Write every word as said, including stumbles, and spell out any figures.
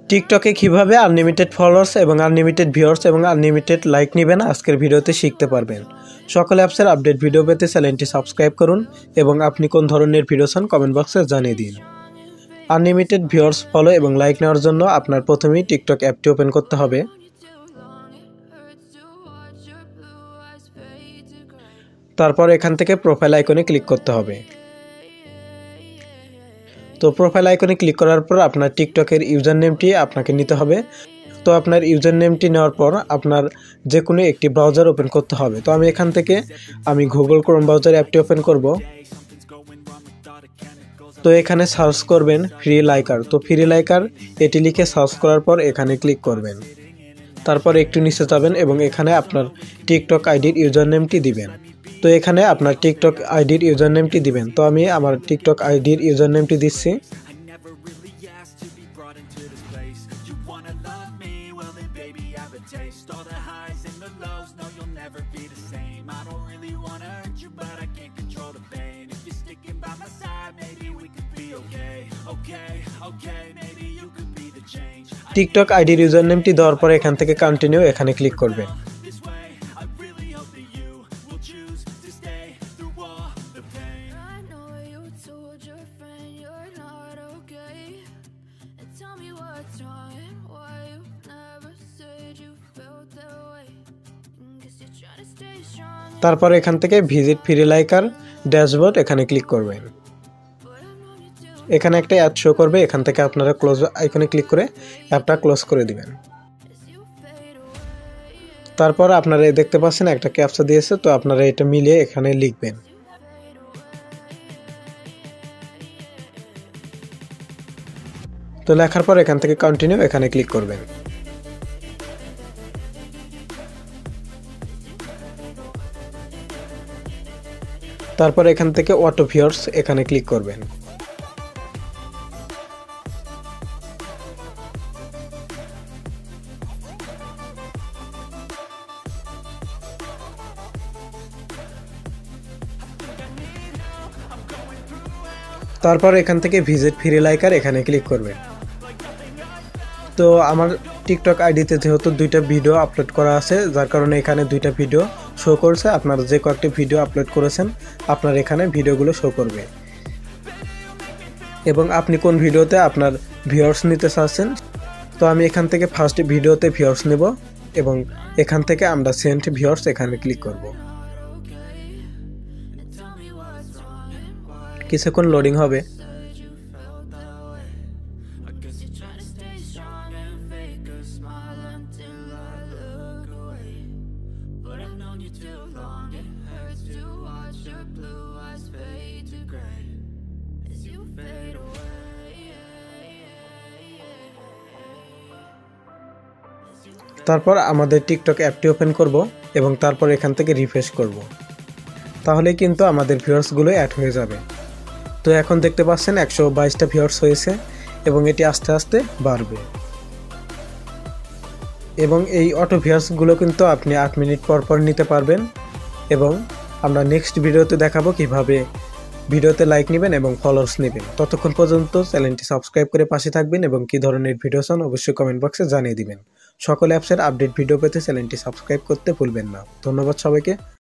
টিকটকে কিভাবে unlimited followers এবং আনলিমিটেড ভিউয়ার্স এবং আনলিমিটেড লাইক নেবেন আজকের ভিডিওতে শিখতে পারবেন। সকল অ্যাপসের আপডেট ভিডিও পেতে চ্যানেলটি সাবস্ক্রাইব করুন এবং আপনি কোন ধরনের ভিডিও চান কমেন্ট বক্সে জানিয়ে দিন। আনলিমিটেড ভিউয়ার্স ফলো এবং লাইক নেওয়ার জন্য আপনার প্রথমেই টিকটক অ্যাপটি ওপেন করতে হবে। তারপর এখান থেকে প্রোফাইল আইকনে ক্লিক করতে হবে। তো প্রোফাইল আইকনে ক্লিক করার পর আপনার টিকটকের ইউজার নেমটি আপনাকে নিতে হবে। তো আপনার ইউজার নেমটি নেওয়ার পর আপনার যে কোনো একটি ব্রাউজার ওপেন করতে হবে। তো আমি এখান থেকে আমি গুগল ক্রোম ব্রাউজার অ্যাপটি ওপেন করব। তো এখানে সার্চ করবেন ফ্রিলাইকার। তো ফ্রিলাইকার এটি লিখে সার্চ করার পর এখানে ক্লিক করবেন। তারপর একটু নিচে যাবেন এবং এখানে আপনার টিকটক আইডির ইউজার নেমটি দিবেন। তো এখানে আপনার টিকটক আইডির ইউজার নেমটি দিবেন। তো আমি আমার টিকটক আইডির ইউজার নেমটি দিচ্ছি। টিকটক আইডির ইউজার নেমটি দেওয়ার পর এখান থেকে কন্টিনিউ এখানে ক্লিক করবেন। তারপর এখান থেকে ভিজিট ফ্রিলাইকার ড্যাশবোর্ড এখানে ক্লিক করবেন। এখানে একটা অ্যাড শো করবে, এখান থেকে আপনারা ক্লোজ আইকনে ক্লিক করে অ্যাপটা ক্লোজ করে দিবেন। তারপর আপনারা দেখতে পাচ্ছেন একটা ক্যাপচা দিয়েছে, তো আপনারা এটা মিলিয়ে এখানে লিখবেন। তো লেখার পর এখান থেকে কন্টিনিউ এখানে ক্লিক করবেন। তারপর এখান থেকে অটো ভিউয়ার্স এখানে ক্লিক করবেন। তারপর এখান থেকে ভিজিট ফ্রিলাইকার এখানে ক্লিক করবেন। তো আমার টিকটক আইডিতে যেহেতু দুইটা ভিডিও আপলোড করা আছে, যার কারণে এখানে দুইটা ভিডিও শো করছে। আপনারা যে কয়েকটি ভিডিও আপলোড করেছেন আপনার এখানে ভিডিওগুলো শো করবে এবং আপনি কোন ভিডিওতে আপনার ভিউয়ার্স নিতে চাচ্ছেন। তো আমি এখান থেকে ফার্স্ট ভিডিওতে ভিউয়ার্স নেব এবং এখান থেকে আমরা সেন্ড ভিউয়ার্স এখানে ক্লিক করব। কিছুক্ষণ লোডিং হবে। তারপর আমাদের টিকটক অ্যাপটি ওপেন করব এবং তারপর এখান থেকে রিফ্রেশ করব। তাহলে কিন্তু আমাদের ভিউয়ার্সগুলো অ্যাড হয়ে যাবে। তো এখন দেখতে পাচ্ছেন একশো বাইশটা ভিউয়ার্স হয়েছে এবং এটি আস্তে আস্তে বাড়বে। এবং এই অটো ভিউয়ার্সগুলো কিন্তু আপনি আট মিনিট পর পর নিতে পারবেন এবং আমরা নেক্সট ভিডিওতে দেখাবো কিভাবে ভিডিওতে লাইক নেবেন এবং ফলোয়ার্স নেবেন। ততক্ষণ পর্যন্ত চ্যানেলটি সাবস্ক্রাইব করে পাশে থাকবেন এবং কী ধরনের ভিডিও চান অবশ্যই কমেন্ট বক্সে জানিয়ে দিবেন। সকল অ্যাপসের আপডেট ভিডিও পেতে চ্যানেলটি সাবস্ক্রাইব করতে ভুলবেন না। ধন্যবাদ সবাইকে।